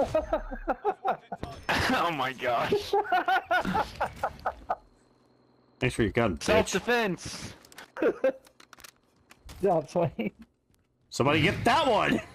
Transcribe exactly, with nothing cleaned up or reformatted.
Oh my gosh. Thanks for your gun, bitch. Self-defense. Job, Swain. Somebody get that one!